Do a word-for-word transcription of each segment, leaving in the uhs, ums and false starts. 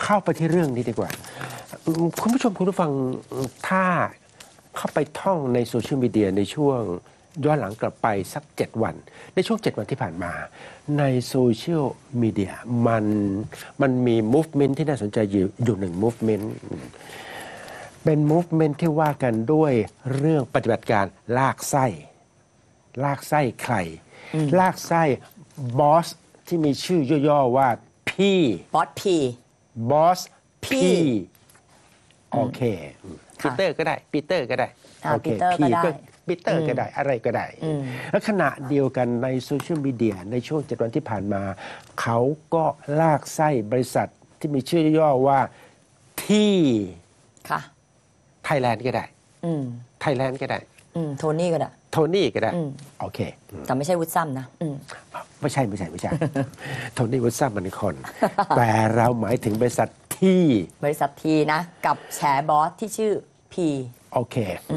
เข้าไปที่เรื่องนี้ดีกว่าคุณผู้ชมคุณผู้ฟังถ้าเข้าไปท่องในโซเชียลมีเดียในช่วงย้อนหลังกลับไปสักเจ็ดวันในช่วงเจ็ดวันที่ผ่านมาในโซเชียลมีเดียมันมันมี movement ที่น่าสนใจอยู่อยู่หนึ่ง movement เป็น movement ที่ว่ากันด้วยเรื่องปฏิบัติการลากไส้ลากไส้ใครลากไส้บอสที่มีชื่อย่อๆว่าพี่บอสพีบอสพี่โอเคปีเตอร์ก็ได้ปีเตอร์ก็ได้โอเคพี่ก็ปีเตอร์ก็ได้อะไรก็ได้แล้วขณะเดียวกันในโซเชียลมีเดียในช่วงเจ็ดวันที่ผ่านมาเขาก็ลากไส้บริษัทที่มีชื่อย่อว่าที่ไทยแลนด์ก็ได้ไทยแลนด์ก็ได้โทนี่ก็ได้โทนี่ก็ได้โอเคแต่ไม่ใช่วุฒิซัมนะไม่ใช่ไม่ใช่ไม่ใช่โทนี่วุฒิซัมมันคน แต่เราหมายถึงบริษัทที่บริษัททีนะกับแฉบอสที่ชื่อพีโอเค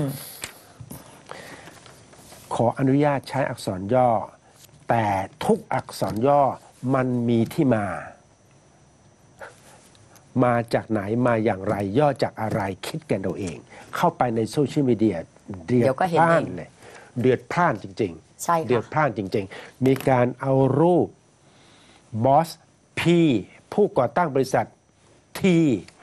ขออนุญาตใช้อักษรย่อแต่ทุกอักษรย่อมันมีที่มามาจากไหนมาอย่างไรย่อจากอะไรคิดกันเอาเองเข้าไปในโซเชียลมีเดียเดือดพล่านเลยเดือดพล่านจริงๆใช่ค่ะเดือดพล่านจริงๆมีการเอารูปบอสพีผู้ก่อตั้งบริษัทที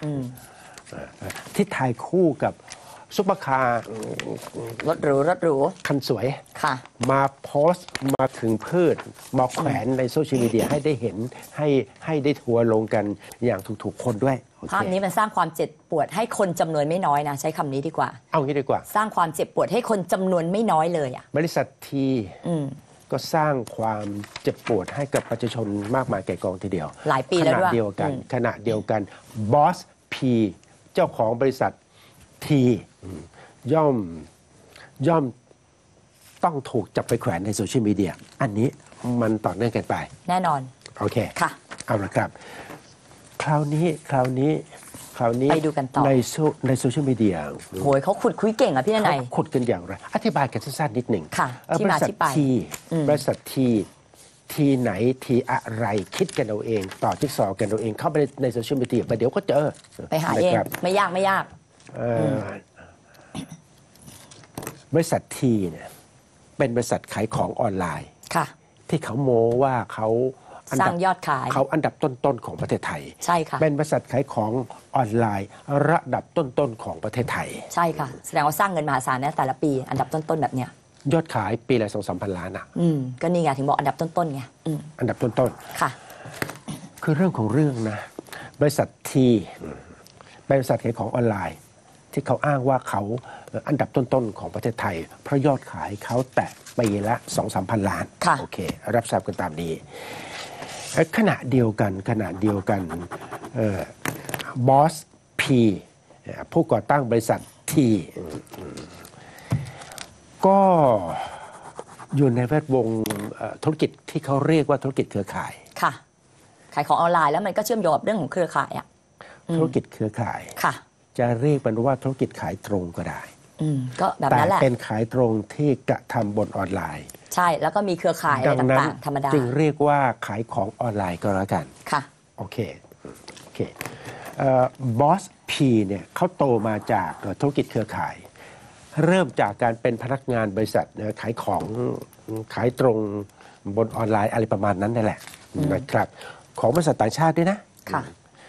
ที่ถ่ายคู่กับซุปเปอร์คาร์รถหรูรถหรูคันสวยค่ะมาโพสต์มาถึงพืชมาแขวนในโซเชียลมีเดียให้ได้เห็นให้ให้ได้ทัวร์ลงกันอย่างถูกๆคนด้วยภาพนี้มันสร้างความเจ็บปวดให้คนจำนวนไม่น้อยนะใช้คำนี้ดีกว่าเอางี้ดีกว่าสร้างความเจ็บปวดให้คนจำนวนไม่น้อยเลยอ่ะบริษัททีก็สร้างความเจ็บปวดให้กับประชาชนมากมายแก่กองทีเดียวหลายปีแล้วด้วยขณะเดียวกันขณะเดียวกันบอสพีเจ้าของบริษัททีย่อมย่อมต้องถูกจับไปแขวนในโซเชียลมีเดียอันนี้มันต่อเนื่องกันไปแน่นอนโอเคค่ะเอาละครับคราวนี้คราวนี้คราวนี้ไปดูกันต่อในโซในโซเชียลมีเดียโหยเขาขุดคุยเก่งอ่ะพี่นายขุดกันอย่างไรอธิบายกันสั้นๆนิดหนึ่งค่ะที่มาที่ไปทีบริษัททีทีไหนทีอะไรคิดกันเอาเองต่อจิ๊กซอว์กันเอาเองเข้าไปในโซเชียลมีเดียไปเดี๋ยวก็เจอไปหาเองไม่ยากไม่ยากบริษัททีเนี่ยเป็นบริษัทขายของออนไลน์ค่ะที่เขาโม้ว่าเขาสร้างยอดขายเขาอันดับต้นๆของประเทศไทยใช่ค่ะเป็นบริษัทขายของออนไลน์ระดับต้นๆของประเทศไทยใช่ค่ะแสดงว่าสร้างเงินมหาศาลนะแต่ละปีอันดับต้นๆแบบเนี้ยยอดขายปีละสองสามพันล้านอ่ะอืมก็นี่ไงถึงบอกอันดับต้นๆไงอันดับต้นๆค่ะคือเรื่องของเรื่องนะบริษัททีเป็นบริษัทขายของออนไลน์ที่เขาอ้างว่าเขาอันดับต้นๆของประเทศไทยเพราะยอดขายเขาแตะปีละสองสามพันล้านโอเครับทราบกันตามนี้ขณะเดียวกันขณะเดียวกันบอสพีผู้ก่อตั้งบริษัททีก็อยู่ในแวดวงธุรกิจที่เขาเรียกว่าธุรกิจเครือข่ายค่ะขายของออนไลน์แล้วมันก็เชื่อมโยงกับเรื่องของเครือข่ายอ่ะธุรกิจเครือข่ายค่ะจะเรียกมันว่าธุรกิจขายตรงก็ได้ก็แบบนั้นแหละแต่เป็นขายตรงที่กระทำบนออนไลน์ใช่แล้วก็มีเครือข่ายอะไรต่างๆธรรมดาจึงเรียกว่าขายของออนไลน์ก็แล้วกันค่ะโอเคโอเคบอสพีเนี่ยเขาโตมาจากธุรกิจเครือข่ายเริ่มจากการเป็นพนักงานบริษัทขายของขายตรงบนออนไลน์อะไรประมาณนั้นนั่นแหละนะครับของบริษัทต่างชาติด้วยนะค่ะ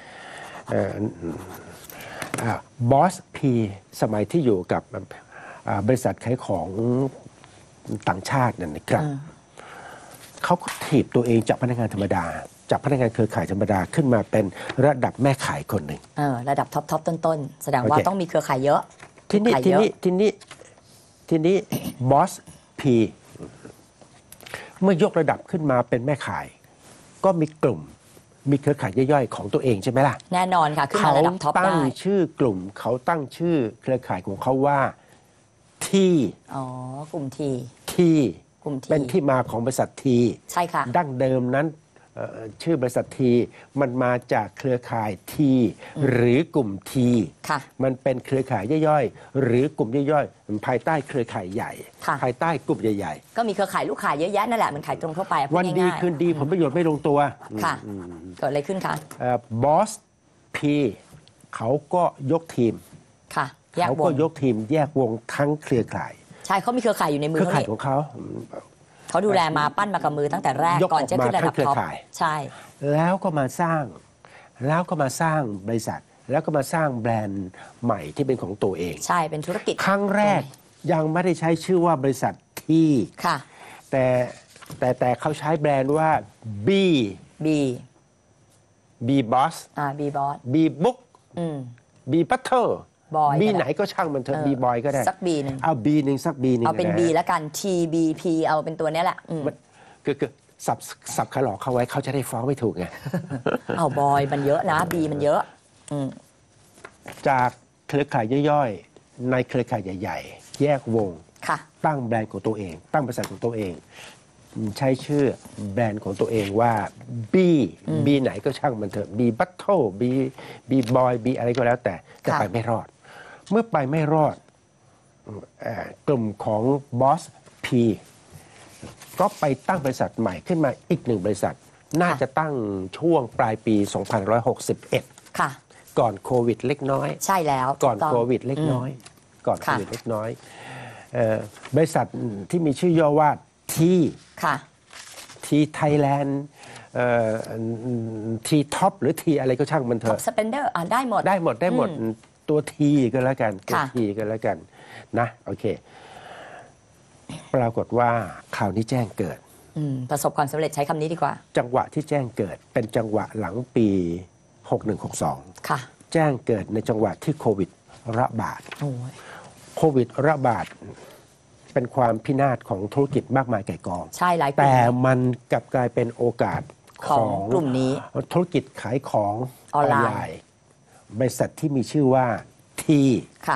บอสพีสมัยที่อยู่กับบริษัทขายของต่างชาตินั่นนะครับเขาก็ถีบตัวเองจากพนักงานธรรมดาจากพนักงานเครือข่ายธรรมดาขึ้นมาเป็นระดับแม่ขายคนหนึ่งระดับท็อปท็อปต้นๆแสดงว่าต้องมีเครือข่ายเยอะทีนี้ทีนี้ทีนี้ทีนี้บอสพีเมื่อยกระดับขึ้นมาเป็นแม่ขายก็มีกลุ่มมีเครือข่ายย่อยๆของตัวเองใช่ไหมล่ะแน่นอนค่ะขึ้นมาระดับท็อปได้เขาตั้งชื่อกลุ่มเขาตั้งชื่อเครือข่ายของเขาว่าทีอ๋อกลุ่มทีทีเป็นที่มาของบริษัททีใช่ค่ะดั้งเดิมนั้นชื่อบริษัททีมันมาจากเครือข่ายทีหรือกลุ่มทีมันเป็นเครือข่ายย่อยๆหรือกลุ่มย่อยๆภายใต้เครือข่ายใหญ่ภายใต้กลุ่มใหญ่ๆก็มีเครือข่ายลูกขายเยอะแยะนั่นแหละมันขายตรงทั่วไปวันดีคืนดีผลประโยชน์ไม่ลงตัวค่ะเกิดอะไรขึ้นคะบอส P เขาก็ยกทีมค่ะแยกเขาวก็งยกทีมแยกวงทั้งเครือข่ายใช่เขามีเครือข่ายอยู่ในมืเคอรือเขาข่ายนี่ของเขาเขาดูแลมาปั้นมากับมือตั้งแต่แรกยกก่อนจะขึ้นระดับออกมาทั้งเครือท็อปข่ายใช่แล้วก็มาสร้างแล้วก็มาสร้างบริษัท แล้วก็มาสร้างแบรนด์ใหม่ที่เป็นของตัวเองใช่เป็นธุรกิจครั้งแรกยังไม่ได้ใช้ชื่อว่าบริษัทที่ค่ะแต่แต่แต่เขาใช้แบรนด์ว่า B B B Boss อ่า B Boss B Book อืม B Butter Boy B ก็ได้ไหนก็ช่างมันเถอะเออ B Boy ก็ได้สัก B หนึ่งเอา B หนึ่งสัก B หนึ่งเอาเป็นะ B ฮะแล้วกัน T B P เอาเป็นตัวเนี้ยแหละอืมมันคือคือสับสับขาหลอกเข้าไว้เขาจะได้ฟ้องไม่ถูกไงเอาบอยมันเยอะนะ B มันเยอะ อืมจากเครือข่ายย่อยๆ ในเครือข่ายใหญ่ๆ แยกวงค่ะตั้งแบรนด์ของตัวเอง ตั้งบริษัทของตัวเอง ใช้ชื่อแบรนด์ของตัวเองว่า B B ไหนก็ช่างมันเถอะ B Battle B B Boy B อะไรก็แล้วแต่แต่ค่ะไปไม่รอด เมื่อไปไม่รอดเอ่อกลุ่มของ Boss P ก็ไปตั้งบริษัทใหม่ขึ้นมาอีกหนึ่งบริษัท น่าจะตั้งช่วงปลายปี สองพันห้าร้อยหกสิบเอ็ดค่ะก่อนโควิดเล็กน้อยใช่แล้วก่อนถูต้งโควิดเล็กน้อย ก่อนโคค่ะวิดเล็กน้อยเอ่อบริษัทที่มีชื่อย่อว่าทีค่ะทีไทยแลนด์ทีท็อปหรือทีอะไรก็ช่างมันเถ Top อะ Spender อ่าได้หมดได้หมดได้หมดตัวทีก็แล้วกันตัวค่ะทีก็แล้วกันนะโอเค ปรากฏว่าข่าวนี้แจ้งเกิดอืมประสบความสำเร็จใช้คำนี้ดีกว่าจังหวะที่แจ้งเกิดเป็นจังหวะหลังปีหกหนึ่งหกสองค่ะแจ้งเกิดในจังหวะที่โควิดระบาดโอ้ยโควิดระบาดเป็นความพินาศของธุรกิจมากมายแก่กองใช่หลายกลุ่แต่มมันกลับกลายเป็นโอกาสของกลุ่มนี้ธุรกิจขายของออนไลน์บริษัทที่มีชื่อว่าทีค่ะ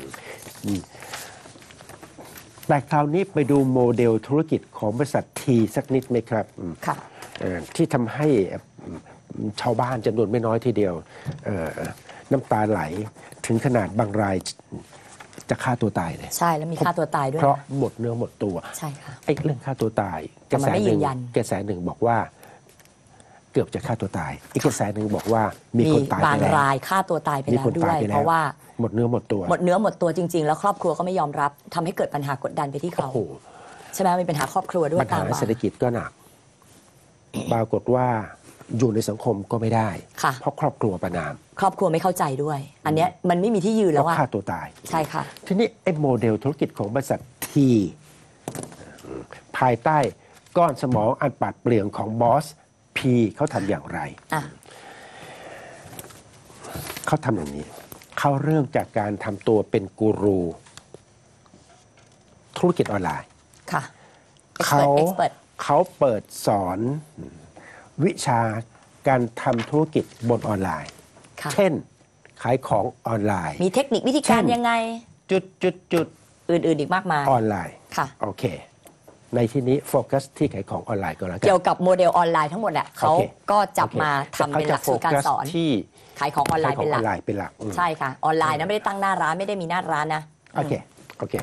แต่คราวนี้ไปดูโมเดลธุรกิจของบริษัททีสักนิดไหมครับอืมค่ะเอ่อที่ทำให้ชาวบ้านจำนวนไม่น้อยทีเดียวเอ่อน้ำตาไหลถึงขนาดบางรายจะฆ่าตัวตายเลยใช่แล้วมีค่าตัวตายด้วยเพราะนะหมดเนื้อหมดตัวใช่ค่ะไอ้เรื่องฆ่าตัวตายกแต่ระมันแสไม่หนึ่งยืนยันกระแสหนึ่งบอกว่าเกือบจะฆ่าตัวตาย อีกกระแสหนึ่งบอกว่ามีมีคนตายบาไปงแล้วรายฆ่าตัวตายไปมีแล้คนวด้ตาวย ยไปแล้วเพราะว่าหมดเนื้อหมดตัวหมดเนื้อหมดตัวจริง ๆ แล้วครอบครัวก็ไม่ยอมรับทำให้เกิดปัญหากดดันไปที่โอ้เขาโหใช่ไหมมีปัญหาครอบครัวด้วยปัญตาหามมาเศรษฐกิจก็หนัก ปรากฏว่าอยู่ในสังคมก็ไม่ได้ค่ะเพราะครอบครัวประนามครอบครัวไม่เข้าใจด้วย อันเนี้ยมันไม่มีที่ยืนก็แล้วอะฆ่าตัวตายใช่ค่ะทีนี้ไอ้โมเดลธุรกิจของบริษัททีภายใต้ก้อนสมองอันปราดเปรื่องของบอสพีเขาทำอย่างไรอ่ะเขาทำอย่างนี้ เขาเริ่มจากการทำตัวเป็นกูรูธุรกิจออนไลน์ค่ะเขา expert expert เขาเปิดสอนวิชาการทำธุรกิจบนออนไลน์ค่ะเช่น ขายของออนไลน์มีเทคนิควิธีการเช่นยังไงจุดจุดจุดอื่นๆอีกมากมายออนไลน์ค่ะโอเค ในที่นี้โฟกัสที่ขายของออนไลน์ก็แล้วกัเกี่ยวกับโมเดลออนไลน์ทั้งหมดแหละเขาโอเคก็จับโอเคมาทำเป็นหลักสูตรการสอนเขจะโฟกัที่ขายของออนไลน์ขายขอเป็งนอหลัอก นไลน์เป็นหลักอืมใช่ค่ะ ออนไลน์นะไม่ได้ตั้งหน้าร้านไม่ได้มีหน้าร้านนะโอเค โอเค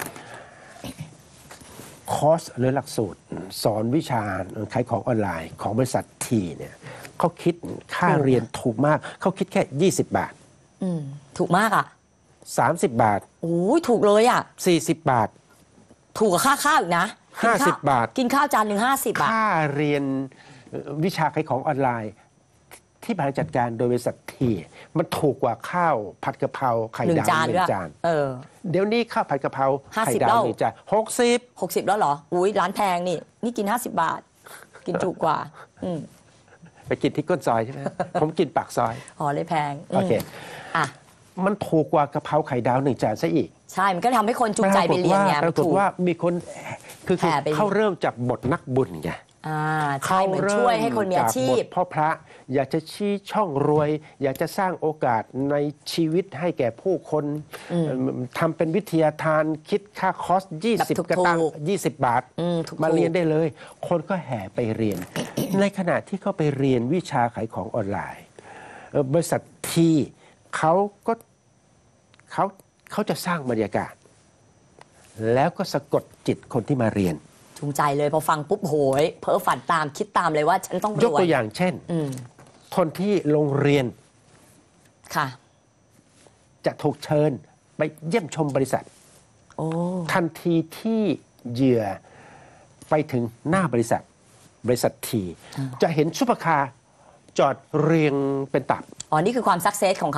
คอร์สหรือหลักสูตร สอนวิชาขายของออนไลน์ของบริษัททีเนี่ยเขาคิดค่าเรียนถูกมาก เขาคิดแค่ ยี่สิบบาทอืมถูกมากอ่ะสามสิบบาทโอ้ยถูกเลยอ่ะสี่สิบบาทถูกกับค่าข้าวอีกนะกินข้วห้าสิบบาทกินข้าวจานหนึ่งห้าสิบบาทค่าเรียนเอ่อวิชาขายของออนไลน์ ที่บริหารจัดการโดยบริษัททีมันถูกกว่าข้าวผัดกะเพราไข่หนึ่งดาวจานหนึ่ด้วยงจานเออเดี๋ยวนี้ข้าวผัดกะเพราห้าไข่สิบดาวแล้วหนึ่งจานหกสิบหกสิบแล้วเหรอ อุ้ยร้านแพงนี่ นี่กินห้าสิบบาท กินถูกกว่า อืมไปกินที่ก้นซอยใช่ไหม ผมกินปากซอยอ๋อเลยแพงมโอเคอ่ะมันถูกกว่ากะเพราไข่ดาวหนึ่งจานซะอีกใช่ มันก็ทำให้คนจูงใจไปเรียนไงปมัราน กฏถูกว่ามีคนคือคือแห่ไปเขาเริ่มจากบทนักบุญไงอ่าใช่เหมือนช่วยให้คนมีอาชีเริ่พจกบทพ่อพระอยากจะชี้ช่องรวย อยากจะสร้างโอกาสในชีวิตให้แก่ผู้คนทำเป็นวิทยาทานคิดค่าคอร์สยี่สิบแบบถูกๆกระตังยี่สิบบาทอืมถูกๆมาเรียนได้เลย คนก็แห่ไปเรียน ในขณะที่เขาไปเรียนวิชาขายของออนไลน์เอ่อบริษัททีเขาก็เขาเขาจะสร้างบรรยากาศ แล้วก็สะกดจิตคนที่มาเรียนจูงใจเลยพอฟังปุ๊บโหย เพ้อฝันตามคิดตามเลยว่าฉันต้องรวยยกตัวอย่างเช่นอืมคนที่โรงเรียนค่ะจะถูกเชิญไปเยี่ยมชมบริษัทโอ้ทันทีที่เหยื่อไปถึงหน้าบริษัทบริษัทที จะเห็นซุปเปอร์คาร์จอดเรียงเป็นตับอ๋อ นี่คือความสักเซสของเขา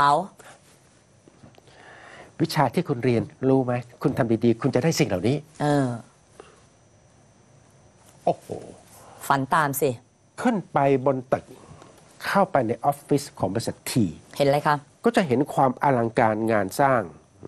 วิชาที่คุณเรียนรู้ไหม คุณทำดีๆ คุณจะได้สิ่งเหล่านี้เออโอ้โหฝันตามสิขึ้นไปบนตึกเข้าไปในออฟฟิศของบริษัททีเห็นอะไรคะก็จะเห็นความอลังการงานสร้าง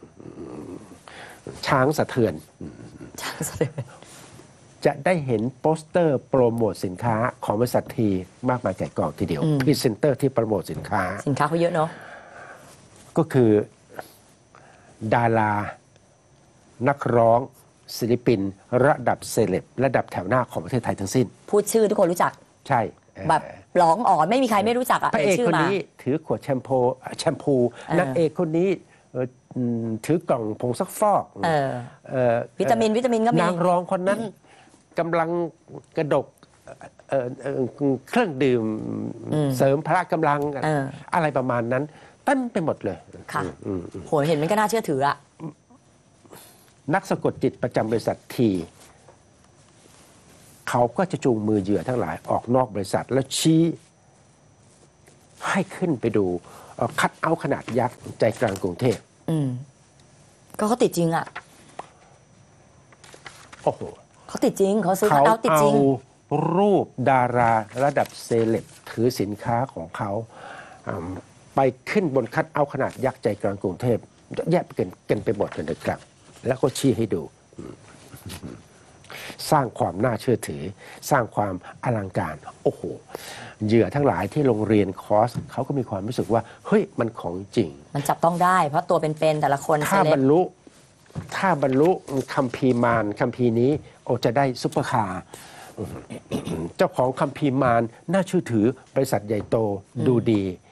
ช้างสะเทือนช่างแสดงจะได้เห็นโปสเตอร์โปรโมทสินค้าของบริษัททีมากมายแก่กองทีเดียวพรีเซนเตอร์ที่โปรโมทสินค้าสินค้าเขาเยอะเนาะก็คือดารา นักร้อง ศิลปิน ระดับเซเลบระดับแถวหน้าของประเทศไทยทั้งสิ้นพูดชื่อทุกคนรู้จักใช่เอ่อแบบร้องอ๋อนไม่มีใครไม่รู้จักอ่ะพระเอกชื่คนมานี้ถือขวดแชมพูแชมพูเออนักเอกคนนี้เอ่ออืมถือกล่องผงซักฟอกเออเอ่อวิตามินวิตามินก็มีนางรองคนนั้นกำลังกระดกเอ่อเอ่อเครื่องดื่มเสริมพละกำลังเอออะไรประมาณนั้นเต็มไปหมดเลยค่ะอืมโหเห็นมันก็น่าเชื่อถืออ่ะนักสะกดจิตประจำบริษัททีเขาก็จะจูงมือเหยื่อทั้งหลายออกนอกบริษัท แล้วชี้ให้ขึ้นไปดูเอ่อคัดเอาท์ขนาดยักษ์ใจกลางกรุงเทพอืม ก็เขาติดจริงอ่ะโอ้โหเขาติดจริง เขาซื้อเขาเขาติดจเอาริงรูปดาราระดับเซเลบถือสินค้าของเขาอืมไปขึ้นบนคัดเอาท์ขนาดยักษ์ใจกลางกรุงเทพเยอะแยะไปกันกันไปหมดเลยนะครับ แล้วก็ชี้ให้ดู สร้างความน่าเชื่อถือ สร้างความอลังการ โอ้โห เหยื่อทั้งหลายที่โรงเรียนคอร์สเขาก็มีความรู้สึกว่า เฮ้ย มันของจริงมันจับต้องได้ เพราะตัวเป็นๆแต่ละคนเซถ้าเลบบ รรลุ ถ้าบรรลุคัมภีร์มารคัมภีร์นี้ โอจะได้ซุปเปอร์คาร์เจ้าของคัมภีร์มารน่าเชื่อถือบริษัทใหญ่โตดูดี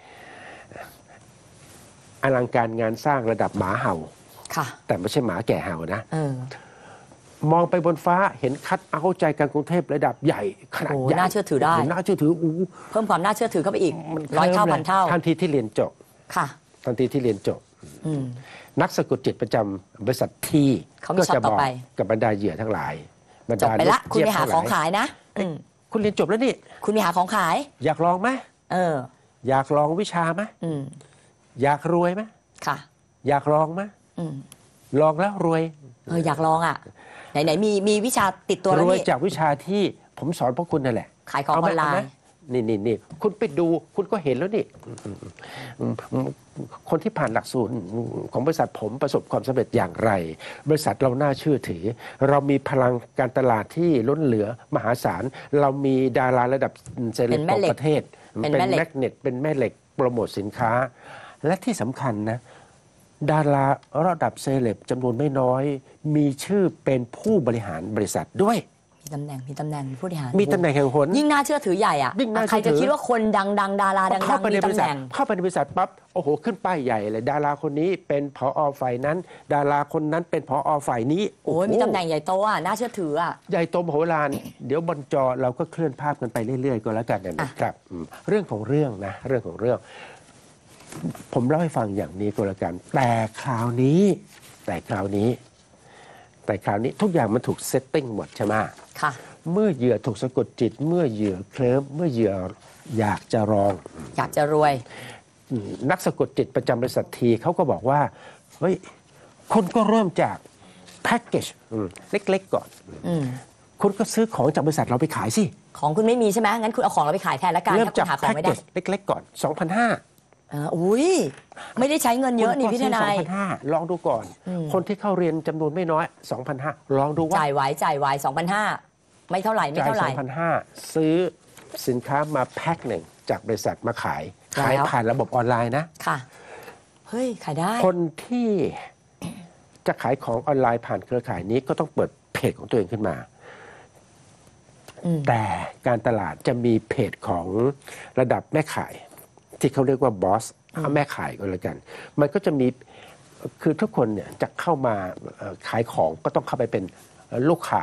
อลังการงานสร้างระดับหมาเห่าค่ะแต่ไม่ใช่หมาแก่เห่านะเออมองไปบนฟ้าเห็นคัดเอาท์ใจกลางกรุงเทพระดับใหญ่ขนาดโอ้ใหญ่น่าเชื่อถือได้น่าเชื่อถืออู้เพิ่มความน่าเชื่อถือเข้าไปอีกมันร้อยเท่าคลิ้มลพันเท่าทันทีที่เรียนจบค่ะทันทีที่เรียนจบอืมนักสะกดจิตประจำบริษัททีเขามีก็ช็อตจะต่บออกไปกับบรรดาเหยื่อทั้งหลายบรรจบดาไปละ คุณไปหาเจี๊ยบของทั้ลขายนะอืมคุณเรียนจบแล้วนี่คุณไปหาของขายอยากลองไหมเอออยากลองวิชาไหมอืมอยากรวยไหมค่ะอยากลองไหมอืมลองแล้วรวยเออ อยากลองอ่ะ ไหนไหนมีมีวิชาติดตัวแล้รววยนี่จากวิชาที่ผมสอนพวกคุณนั่นแหละขายของอเไหมอนไลเาไหมน์นี่นี่นี่คุณไปดูคุณก็เห็นแล้วนี่อืมอืมอืมคนที่ผ่านหลักสูตรของบริษัทผมประสบความสำเร็จอย่างไร บริษัทเราน่าเชื่อถือ เรามีพลังการตลาดที่ล้นเหลือมหาศาล เรามีดาราระดับเซเลบเป็นแม่ของเหล็กประเทศเป็นเป็นแม่เหล็กแมกเนตเป็นแม่เหล็กโปรโมทสินค้า และที่สำคัญนะ ดาราระดับเซเลบจำนวนไม่น้อย มีชื่อเป็นผู้บริหารบริษัทด้วยมีตำแหน่ง มีตำแหน่ง มีผู้บริหารมีตำแหน่งแห่งหนยิ่งน่าเชื่อถือใหญ่อ่ะยิ่งน่าใครเชื่อถืจะอคิดว่าคนดังดังดาราดังเข้าดังไปในมีบตำริแหษัทน่งเข้าไปในบริษัทปั๊บโอ้โหขึ้นป้ายใหญ่เลยดาราคนนี้เป็นผอฝ่ายนั้น ดาราคนนั้นเป็นผอฝ่ายนี้โอ้ยโหมีตำแหน่งใหญ่โตอ่ะ น่าเชื่อถืออ่ะใหญ่โตมโหฬารเดี๋ยวบนจอเราก็เคลื่อนภาพกันไปเรื่อยๆก็แล้วกันนะครับอืมเรื่องของเรื่องนะเรื่องของเรื่อง ผมเล่าให้ฟังอย่างนี้ก็แล้วกัน แต่คราวนี้ แต่คราวนี้ แต่คราวนี้ทุกอย่างมันถูกเซตติ้งหมดใช่ไหมค่ะเมื่อเหยื่อถูกสะกดจิต เมื่อเหยื่อเคลิ้มเมื่อเหยื่ออยากจะรองอยากจะรวยอืมนักสะกดจิตประจำบริษัททีเขาก็บอกว่าเฮ้ยคุณก็เริ่มจากแพ็กเกจอืมเล็กๆก่อนอืมคุณก็ซื้อของจากบริษัทเราไปขายสิของคุณไม่มีใช่ไหมงั้นคุณเอาของเราไปขายแทนละกันเริ่มถ้าคุจากณหาของแพ็กไม่เกได้จเล็กๆก่อน สองพันห้าร้อยอ่าอุ้ย ไม่ได้ใช้เงินเยอะนี่พี่ทนายสองพันห้าร้อยลองดูก่อนอืมคนที่เข้าเรียนจำนวนไม่น้อย สองพันห้าร้อยลองดูว่าจ่ายไหวจ่ายไหวสองพันห้าไม่เท่าไหร่ไม่จ่ายเท่าไหสร่องพันห้าร้อยซื้อสินค้ามาแพ็คหนึ่งจากบริษัทมาขายแล้วขายผ่านระบบออนไลน์นะค่ะ เฮ้ย ขายได้คนที่จะขายของออนไลน์ผ่านเครือข่ายนี้ก็ต้องเปิดเพจของตัวเองขึ้นมาอืมแต่การตลาดจะมีเพจของระดับแม่ขาย ที่เขาเรียกว่าบอสแม่ขายก็แล้วกัน มันก็จะมีคือทุกคนเนี่ยจะเข้ามาเอ่อขายของก็ต้องเข้าไปเป็นลูกขาย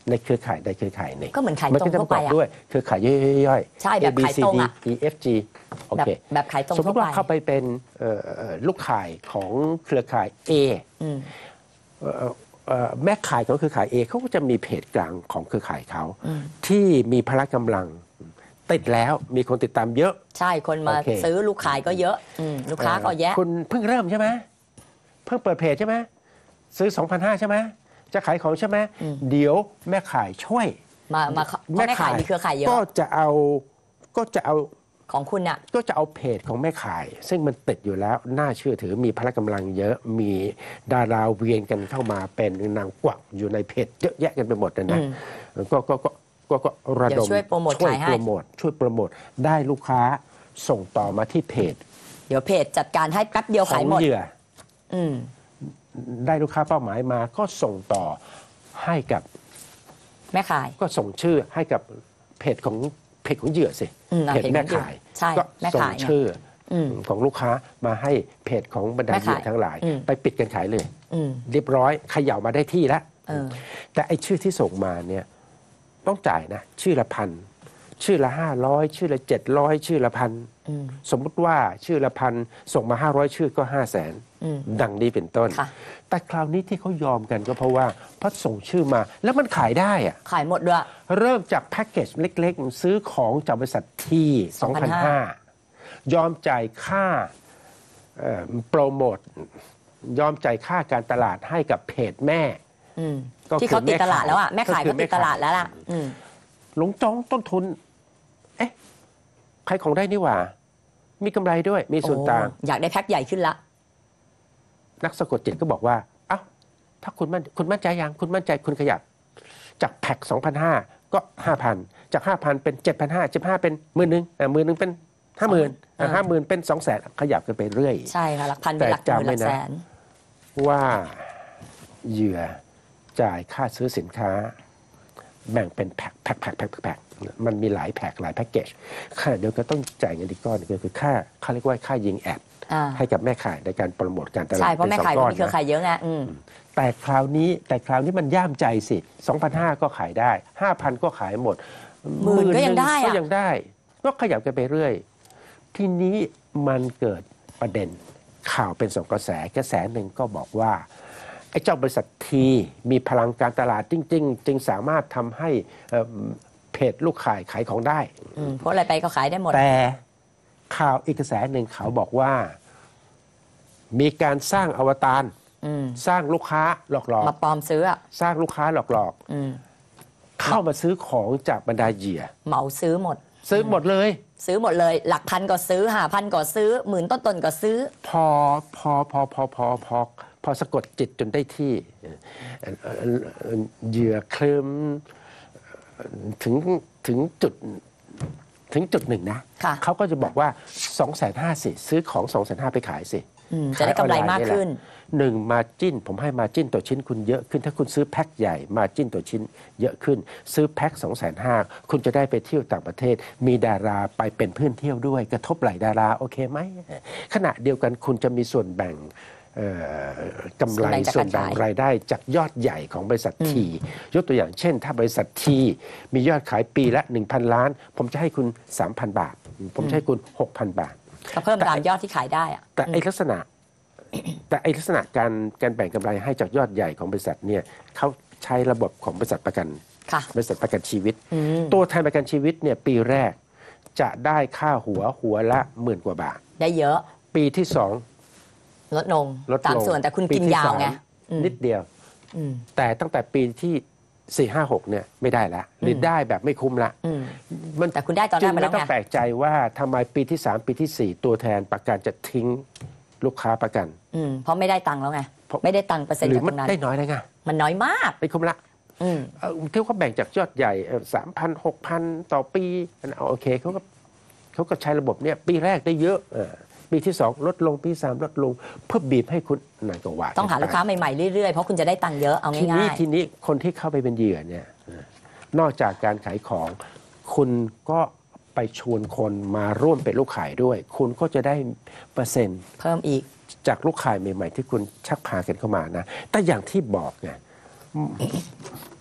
ในเครือข่ายในเครือข่ายหนึ่งก็เหมือนขายมันตรก็งจะปทั่ระวกไปอบอะด้วยเครือข่ายย่อยๆใช่แบบ A B ขาย C ตรง D อะ E F G โอแบบเคแบบขายตรงสมมทั่วติว่าไปเข้าไปเป็นเอ่อเอ่อลูกข่ายของเครือข่าย A อืมเอ่อเอ่อแม่ข่ายของเครือข่าย A เขาก็จะมีเพจกลางของเครือข่ายเขาอืมที่มีพละกำลังติดแล้วมีคนติดตามเยอะใช่คนมาโอเคซื้อลูกขายก็เยอะอืมลูกค้าก็แยะคุณเพิ่งเริ่มใช่ไหมเพิ่งเปิดเพจใช่ไหมซื้อ สองพันห้าร้อย ใช่ไหมจะขายของใช่ไหมอืมเดี๋ยวแม่ข่ายช่วยมามาเพราะแม่ขายมีเครือข่ายเยอะก็จะเอาก็จะเอาของคุณอะก็จะเอาเพจของแม่ข่าย ซึ่งมันติดอยู่แล้วน่าเชื่อถือมีพละกำลังเยอะมีดาราเวียนกันเข้ามาเป็นนางกวักอยู่ในเพจเยอะแยะกันไปหมดเลยนะก็ก็ก็ก็ก็ระเดี๋ยดวมช่วยโปรโมทช่วยขายให้โปรโมทช่วยโปรโมทได้ลูกค้าส่งต่อมาที่เพจเดี๋ยวเพจจัดการให้แป๊บเดียวขอขายงหมดเหยื่ออืมได้ลูกค้าเป้าหมายมาก็ส่งต่อให้กับแม่ขายก็ส่งชื่อให้กับเพจของเพจของเหยื่อสิอืมเพจแม่ขายใช่ก็แม่ส่งขายไงชื่ออมของลูกค้ามาให้เพจของบรรดาแม่เหยื่ขาอย ทั้งหลายอืมไปปิดกันขายเลยอืมเรียบร้อยเขย่ามาได้ที่แล้วเออแต่ไอ้ชื่อที่ส่งมาเนี่ยต้องจ่ายนะชื่อละพันชื่อละห้าร้อยชื่อละเจ็ดร้อยชื่อละพันอืมสมมุติว่าชื่อละพันส่งมาห้าร้อยชื่อก็ห้าแสนอืมดังนี้เป็นต้นค่ะแต่คราวนี้ที่เขายอมกันก็เพราะว่าพอส่งชื่อมาแล้วมันขายได้อะขายหมดด้วยเริ่มจากแพ็กเกจเล็กๆ ซื้อของจากบริษัททีสองพันห้าสองพันห้ายอมจ่ายค่าเอ่อโปรโมทยอมจ่ายค่าการตลาดให้กับเพจแม่อืมก็คือที่เขาติดตลาดแล้วอะแม่แม่ขายขายก็คืก็อแม่ติดตลาดขายแล้วล่ะ อืมหลงจองต้นทุน เอ๊ะขายของได้นี่หว่า มีกำไรด้วย มีส่วนต่างโอ้อยากได้แพ็คใหญ่ขึ้นละนักสะกดจิตก็บอกว่า เอ้า ถ้าคุณมั่นคุณมั่นใจยัง คุณมั่นใจคุณขยับ จากแพ็คสองพันห้าก็ ห้าพัน จาก ห้าพัน เป็น เจ็ดพันห้าร้อย เจ็ดพันห้าร้อยเป็นหมื่นหนึ่งหมื่นหนึ่งเป็น ห้าหมื่นอ่าห้าหมื่นเป็น สองแสน ขยับกันไปเรื่อยใช่ค่ะหลักพันเป็นหลักหมื่นหลักแสนว่าเหยื่อจ่ายค่าซื้อสินค้า แบ่งเป็นแพ็คแพ็คแพ็คแพ็คแพ็คมันมีหลายแพ็คหลายแพ็กเกจค่าเดียวก็ต้องจ่ายเงินอีกก้อนหนึ่งก็คือค่าเขาเรียกว่าค่ายิงแอดอ่าให้กับแม่ขายในการโปรโมทการตลาดใช่เพราะแม่ขายป็นสก็องมีเครือข่ายเยอะไงอืมแต่คราวนี้แต่คราวนี้มันย่ามใจสิ สองพันห้าร้อย ก็ขายได้ ห้าพัน ก็ขายหมดหมื่นก็ยังได้อะก็ยังได้ ก็ขยับกันไปเรื่อย ทีนี้มันเกิดประเด็นข่าวเป็นสองกระแสกระแสหนึ่งก็บอกว่าไอ้เจ้าบริษัททีมีพลังการตลาดจริง ๆ จึงสามารถทำให้เอ่อเพจลูกขายขายของได้อืมเพราะอะไรไปก็ขายได้หมดแต่ข่าวอีกกระแสหนึ่งเขาบอกว่า มีการสร้างอวตารอืมสร้างลูกค้าหลอกมาปลอมซื้ออะๆ สร้างลูกค้าหลอกอืมๆ เข้ามาซื้อของจากบรรดาเหยื่อเหมาซื้อหมดซื้อหมดเลยซื้อหมดเลย หลักพันก็ซื้อห้าพันก็ซื้อหมื่นต้นๆก็ซื้อพอพอพอพอพอพอพอสะกดจิตจนได้ที่เอ่อเอ่อเอ่อเหยื่อเคลิมถึงถึงจุดถึงจุดหนึ่งนะค่ะเขาก็จะบอกว่า สองแสนห้า สิ ซื้อของ สองแสนห้า ไปขายสิอืมจะได้กำไรมากขึ้นหนึ่งมาจิ้นผมให้มาจิ้นต่อชิ้นคุณเยอะขึ้น ถ้าคุณซื้อแพ็คใหญ่มาจิ้นต่อชิ้นเยอะขึ้น ซื้อแพ็ค สองแสนห้า คุณจะได้ไปเที่ยวต่างประเทศ มีดาราไปเป็นเพื่อนเที่ยวด้วย กระทบไหลดาราโอเคไหมขณะเดียวกันคุณจะมีส่วนแบ่งเอ่อกำไรส่ส่ววน นแบ่แบ่งงจากรายได้จากยอดใหญ่ของบริษัททียกตัวอย่างเช่น ถ้าบริษัททีมียอดขายปีละ หนึ่งพัน ล้าน ผมจะให้คุณ สามพัน บาท ผมจะให้คุณ หกพัน บาทก็เพิ่มตามยอดที่ขายได้อะแต่ไอลักษณะ แต่ไอลักษณะการการแบ่งกำไรให้จากยอดใหญ่ของบริษัทเนี่ยเขาใช้ระบบของบริษัทประกันค่ะบริษัทประกันชีวิตอืมตัวแทนประกันชีวิตเนี่ยปีแรกจะได้ค่าหัวหัวละหมื่นกว่าบาทได้เยอะปีที่สองลดลงลดลงตามส่วนแต่คุณปีกินที่ยาวไงสามอืมนิดเดียวอืมแต่ตั้งแต่ปีที่สี่ห้าหกเนี่ยไม่ได้ละหรือได้แบบไม่คุ้มละอืมมันแต่คุณได้ตอนแรจึกงไปไม่แล้วต้อไงงแปลกใจว่าทำไมปีที่สามปีที่สี่ตัวแทนประกันจะทิ้งลูกค้าประกันอืมเพราะไม่ได้ตังค์แล้วไงเพราะไม่ได้ตังค์เปอร์เซ็นต์หรืจากมัตรงนั้นได้น้อยเลยไงมันน้อยมากไม่คุ้มละอืมเอ่อที่เขาแบ่งจากยอดใหญ่สามพันหกพันต่อปีอันเอาโอเคเขาก็เขาก็ใช้ระบบเนี่ยปีแรกได้เยอะเออปีที่สองลดลงปีสามลดลงเพื่อบีบให้คุณนั่นก็ว่าต้องหาลูกค้าใหม่ๆเรื่อยๆ เพราะคุณจะได้ตังค์เยอะเอาทีนี้ง่ายทีนี้คนที่เข้าไปเป็นเหยื่อเนี่ยเออนอกจากการขายของ คุณก็ไปชวนคนมาร่วมเป็นลูกขายด้วย คุณก็จะได้เปอร์เซ็นต์ๆ เพิ่มอีกจากลูกขายใหม่ๆ ที่คุณชักพากันเข้ามานะแต่อย่างที่บอกไง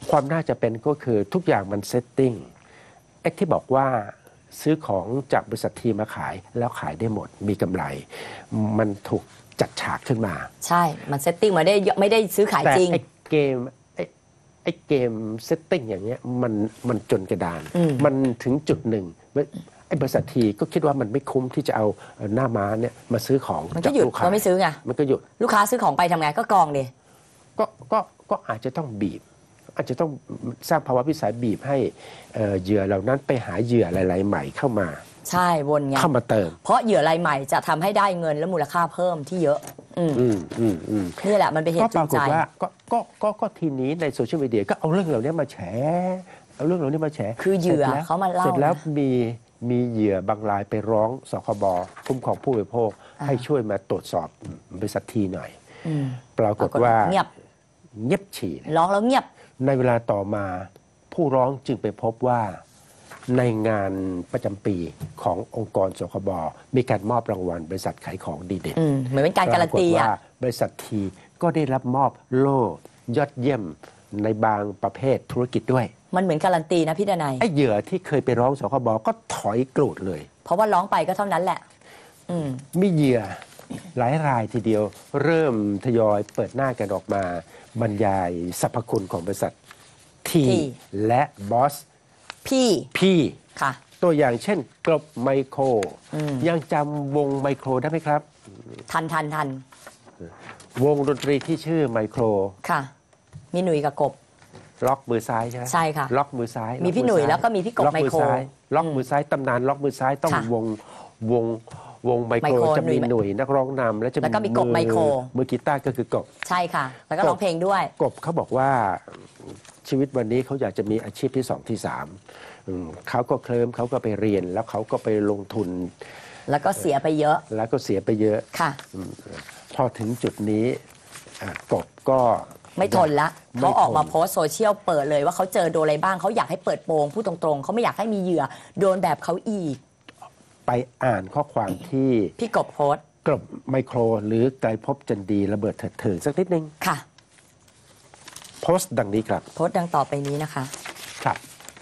ความน่าจะเป็นก็คือทุกอย่างมันเซตติ้งไอ้ที่บอกว่าซื้อของจากบริษัททีมาขายแล้วขายได้หมดมีกำไร มันถูกจัดฉากขึ้นมาใช่มันเซตติ้งมาได้ไม่ได้ซื้อขายแต่จริงไอ้เกมไอ้ไอ้เกมเซตติ้งอย่างเงี้ยมันมันจนกระดานอืมมันถึงจุดหนึ่งไอ้บริษัททีก็คิดว่ามันไม่คุ้มที่จะเอาหน้าม้าเนี่ยมาซื้อของมันจาก็กหยุดลูกค้าก็ไม่ซื้อไงมันก็หยุดลูกค้าซื้อของไปทำไงก็กองดิก็ก็ก็อาจจะต้องบีบ อาจจะต้องสร้างภาวะวิสัยบีบให้เอ่อเหยื่อเหล่านั้นไปหาเหยื่อหลายๆใหม่เข้ามาใช่วนไงเข้ามาเติมเพราะเหยื่อรายใหม่จะทำให้ได้เงินและมูลค่าเพิ่มที่เยอะ อืมอืมอืมอืมนี่แหละมันเป็นเหก็ตุปจูราง กใจฏว่าก็ก็ก็ก็ทีนี้ในโซเชียลมีเดียก็เอาเรื่องเหล่านี้มาแฉเอาเรื่องเหล่านี้มาแฉคือเหยื่อสร็จแล้วเขามาเล่าเสร็จแล้วนะมีมีเหยื่อบางรายไปร้องสคบคุ้มครองผู้บริโภคอ่าให้ช่วยมาตรวจสอบบริษัททีหน่อยอืมปรากฏว่าเงียบเงียบฉี่เลยร้องแล้วเงียบในเวลาต่อมาผู้ร้องจึงไปพบว่าในงานประจำปีขององค์กรสคบมีการมอบรางวัลบริษัทขายของดีเด่นอืมเหมือนเป็นการการันตีปอ่ะว่าบริษัททีก็ได้รับมอบโล่ยอดเยี่ยมในบางประเภทธุรกิจด้วยมันเหมือนการันตีนะพี่ดนัยไอ้เหยื่อที่เคยไปร้องสคบก็ถอยกรูดเลยเพราะว่าร้องไปก็เท่านั้นแหละ อืมมีเหยื่อหลายรายทีเดียวเริ่มทยอยเปิดหน้ากันออกมา บรรยายสรรพคุณของบริษัทที T และบอสพี่พี่ค่ะตัวอย่างเช่นกลบไมโครอืมยังจำวงไมโครได้ไหมครับทันทันทันวงดนตรีที่ชื่อไมโครค่ะ มีหนุ่ยกับกบล็อกมือซ้ายใช่ไหมใช่ค่ะล็อกมือซ้ายมีพี่หนุ่ยอกอซ้าแล้วก็มีพี่กบล็อมือซ้ายไมโครล็อกมือซ้ายตำนานล็อกมือซ้ายต้องค่ะวงวงวงไมโครไมโครจะมีหนุ่ยหนุ่ยนักร้องนำและจะแล้วก็มีกบไมโครมือกีตาร์ก็คือกบใช่ค่ะ แล้วก็กบร้องเพลงด้วยกบเขาบอกว่าชีวิตวันนี้เขาอยากจะมีอาชีพที่สองที่สามอืมเขาก็เคลิ้มเขาก็ไปเรียนแล้วเขาก็ไปลงทุนแล้วก็เสียไปเยอะแล้วก็เสียไปเยอะค่ะพอถึงจุดนี้อ่ะกบก็ไม่ทนละไม่เขาออกมาทนโพสต์โซเชียลเปิดเลยว่าเขาเจอโดนอะไรบ้างเขาอยากให้เปิดโปงพูดตรงๆเขาไม่อยากให้มีเหยื่อโดนแบบเขาอีกไปอ่านข้อความที่พี่กบโพสต์กลบไมโคร หรือไกลภพจันดีระเบิดเถิดเถิงสักนิดนึงค่ะโพสต์ดังนี้ครับโพสต์ดังต่อไปนี้นะคะครับ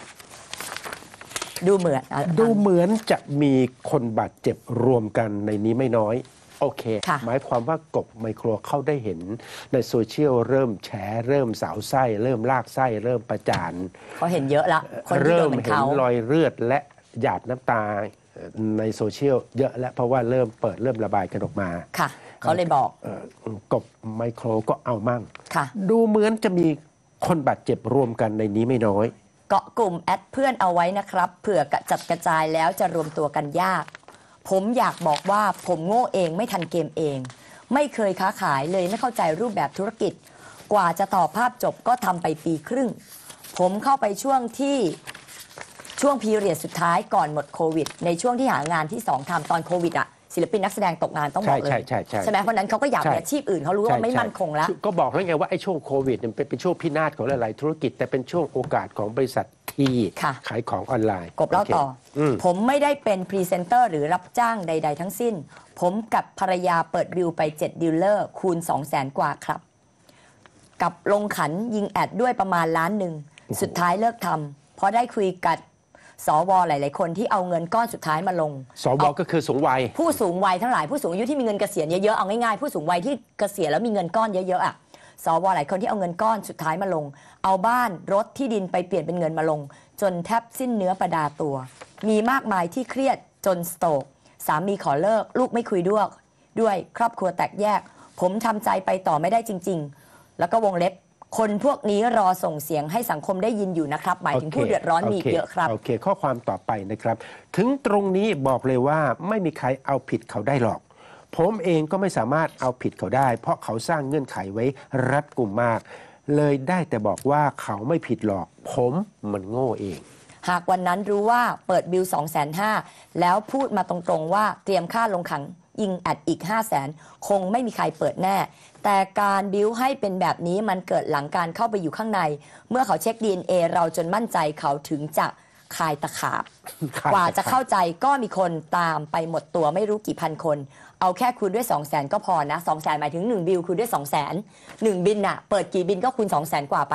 ดูเหมือนอ่ะดูเหมือนจะมีคนบาดเจ็บรวมกันในนี้ไม่น้อย โอเคค่ะหมายความว่ากบไมโครเข้าได้เห็นในโซเชียลเริ่มแฉเริ่มสาวไส้ เริ่มลากไส้ เริ่มประจานเขาเห็นเยอะละคนที่โดเริ่นมเหมือนเห็นเขารอยเลือดและหยาดน้ำตาในโซเชียลเยอะแล้วเพราะว่าเริ่มเปิดเริ่มระบายกันออกมาค่ะ เขาเลยบอกเอ่อกบไมโครก็เอามั่งค่ะดูเหมือนจะมีคนบาดเจ็บรวมกันในนี้ไม่น้อยเกาะกลุ่มแอดเพื่อนเอาไว้นะครับเผื่อกระจัดกระจายแล้วจะรวมตัวกันยาก ผมอยากบอกว่าผมโง่เองไม่ทันเกมเอง ไม่เคยค้าขายเลยไม่เข้าใจรูปแบบธุรกิจ กว่าจะต่อภาพจบก็ทำไปปีครึ่ง ผมเข้าไปช่วงที่ช่วงพีเรียดสุดท้ายก่อนหมดโควิด ในช่วงที่หางานที่สองทำตอนโควิดอะศิลปินนักแสดงตกงานต้องบอกเลยใช่ใช่ใช่ใช่ไหมเพราะนั้นเขาก็อยากใช่มีอาชีพอื่นเขารู้ว่าไม่มั่นคงแล้วก็บอกแล้วไงว่าไอ้ช่วงโควิดเนี่ยเป็นเป็นช่วงพินาศของหลายๆธุรกิจ แต่เป็นช่วงโอกาสของบริษัททีค่ะขายของออนไลน์กบเล่าต่อโคมผมไม่ได้เป็นพรีเซนเตอร์หรือรับจ้างใด ๆ ทั้งสิ้น ผมกับภรรยาเปิดดิวไปเจ็ดดีลเลอร์คูณ สองแสน กว่าครับ กับลงขันยิงแอดด้วยประมาณล้านหนึ่ง สุดท้ายเลิกทำเพราะได้คุยกับสวหลาย ๆ คนที่เอาเงินก้อนสุดท้ายมาลงสวก็คือสูงวัยผู้สูงวัยทั้งหลายผู้สูงอายุที่มีเงินเกษียณเยอะ ๆ เอาง่าย ๆ ผู้สูงวัยที่เกษียณแล้วมีเงินก้อนเยอะ ๆ อ่ะ สวหลายคนที่เอาเงินก้อนสุดท้ายมาลง เอาบ้านรถที่ดินไปเปลี่ยนเป็นเงินมาลง จนแทบสิ้นเนื้อประดาตัว มีมากมายที่เครียดจนสโตรกสามีขอเลิกลูกไม่คุยด้วยด้วยครอบครัวแตกแยก ผมทำใจไปต่อไม่ได้จริง ๆ แล้วก็วงเล็บคนพวกนี้รอส่งเสียงให้สังคมได้ยินอยู่นะครับ หมายถึงผู้เดือดร้อนมีอีกเยอะครับโอเค ข้อความต่อไปนะครับ ถึงตรงนี้บอกเลยว่าไม่มีใครเอาผิดเขาได้หรอก ผมเองก็ไม่สามารถเอาผิดเขาได้ เพราะเขาสร้างเงื่อนไขไว้รัดกุมมาก เลยได้แต่บอกว่าเขาไม่ผิดหรอก ผมมันโง่เองหากวันนั้นรู้ว่าเปิดบิล สองแสนห้าหมื่น แล้วพูดมาตรงๆว่าเตรียมค่าลงขังยิงแอดอีก ห้าแสน คงไม่มีใครเปิดแน่ แต่การบิลให้เป็นแบบนี้มันเกิดหลังการเข้าไปอยู่ข้างใน เมื่อเขาเช็ค ดี เอ็น เอ เราจนมั่นใจเขาถึงจะคายตะขาบ กว่าจะเข้าใจก็มีคนตามไปหมดตัวไม่รู้กี่พันคน เอาแค่คูณด้วย สองแสน ก็พอนะ สองแสน หมายถึงหนึ่งบิลคูณด้วย สองแสน หนึ่งบินน่ะเปิดกี่บินก็คูณ สองแสน กว่าไปอะ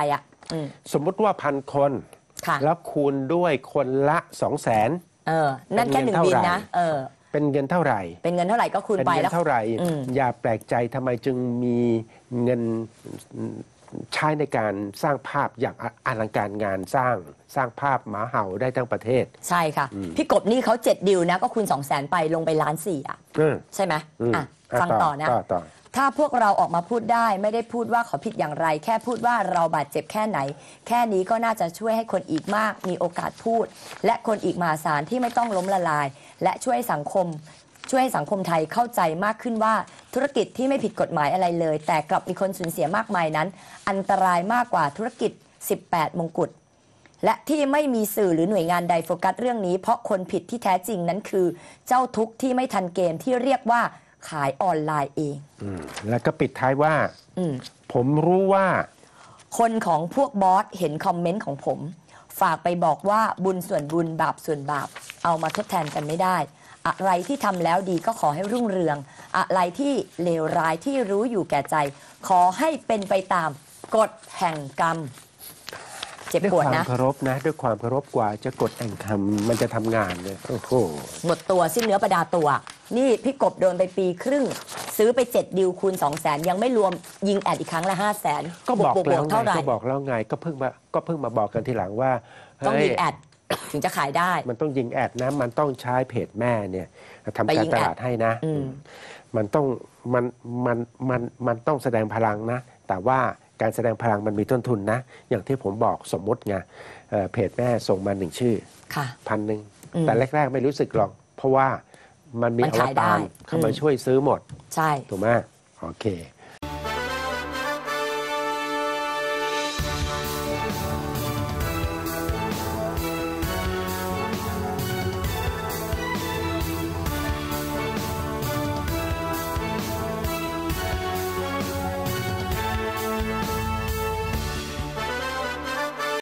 อืมสมมุติว่าพันคนค่ะแล้วคูณด้วยคนละสองแสนเออ นั่นแค่หนึ่งบินนะ เออเป็นเงินเท่าไหร่เป็นเงินเท่าไหร่ก็คูณเป็นไปเงินแล้วเท่าไหร่อืมอย่าแปลกใจทำไมจึงมีเงินใช้ในการสร้างภาพอย่างอลังการงานสร้างสร้างภาพหมาเห่าได้ทั้งประเทศใช่ค่ะ พี่กบนี่เขาเจ็ดดิวนะก็คูณสองแสนไปลงไปล้านสี่อ่ะอืมใช่ไหมอืมอ่ะฟังต่อนะต่อต่อถ้าพวกเราออกมาพูดได้ไม่ได้พูดว่าเขาผิดอย่างไร แค่พูดว่าเราบาดเจ็บแค่ไหน แค่นี้ก็น่าจะช่วยให้คนอีกมากมีโอกาสพูด และคนอีกมหาศาลที่ไม่ต้องล้มละลาย และช่วยสังคม ช่วยให้สังคมไทยเข้าใจมากขึ้นว่าธุรกิจที่ไม่ผิดกฎหมายอะไรเลย แต่กลับมีคนสูญเสียมากมายนั้น อันตรายมากกว่าธุรกิจ สิบแปด มงกุฎและที่ไม่มีสื่อหรือหน่วยงานใดโฟกัสเรื่องนี้เพราะคนผิดที่แท้จริงนั้นคือ เจ้าทุกข์ที่ไม่ทันเกมที่เรียกว่าขายออนไลน์เองอืมแล้วก็ปิดท้ายว่าอืมผมรู้ว่าคนของพวกบอสเห็นคอมเมนต์ของผม ฝากไปบอกว่าบุญส่วนบุญบาปส่วนบาปเอามาทดแทนกันไม่ได้ อะไรที่ทำแล้วดีก็ขอให้รุ่งเรือง อะไรที่เลวร้ายที่รู้อยู่แก่ใจ ขอให้เป็นไปตามกฎแห่งกรรม เจ็บด้วยปวดความนะเคารพนะ ด้วยความเคารพกว่าจะกดแอ่งคำมันจะทำงานเลยโอ้โหหมดตัวสิ้นเนื้อประดาตัว นี่พี่กบโดนไปปีครึ่ง ซื้อไปเจ็ดดิวคูณสองแสนยังไม่รวมยิงแอดอีกครั้งละห้าแสนก็บอกแล้วเท่าไงไหร่ก็บอกแล้วไงก็เพิ่งมาก็เพิ่งมาบอกกันทีหลังว่าต้องเฮ้ยิงแอดถึงจะขายได้มันต้องยิงแอดนะ มันต้องใช้เพจแม่เนี่ยทำไปกายิรง ตแอดลาดให้นะอืมมันต้องมันมันมันมันต้องแสดงพลังนะ แต่ว่าการแสดงพลังมันมีต้นทุนนะ อย่างที่ผมบอกสมมติไงเอ่อเพจแม่ส่งมาหนึ่งชื่อค่ะพันหนึ่งอืมแต่แรก ๆ ไม่รู้สึกหรอก เพราะว่ามันมีมันอวขายได้ตารเข้ามาอืมช่วยซื้อหมดใช่ถูกไหมโอเค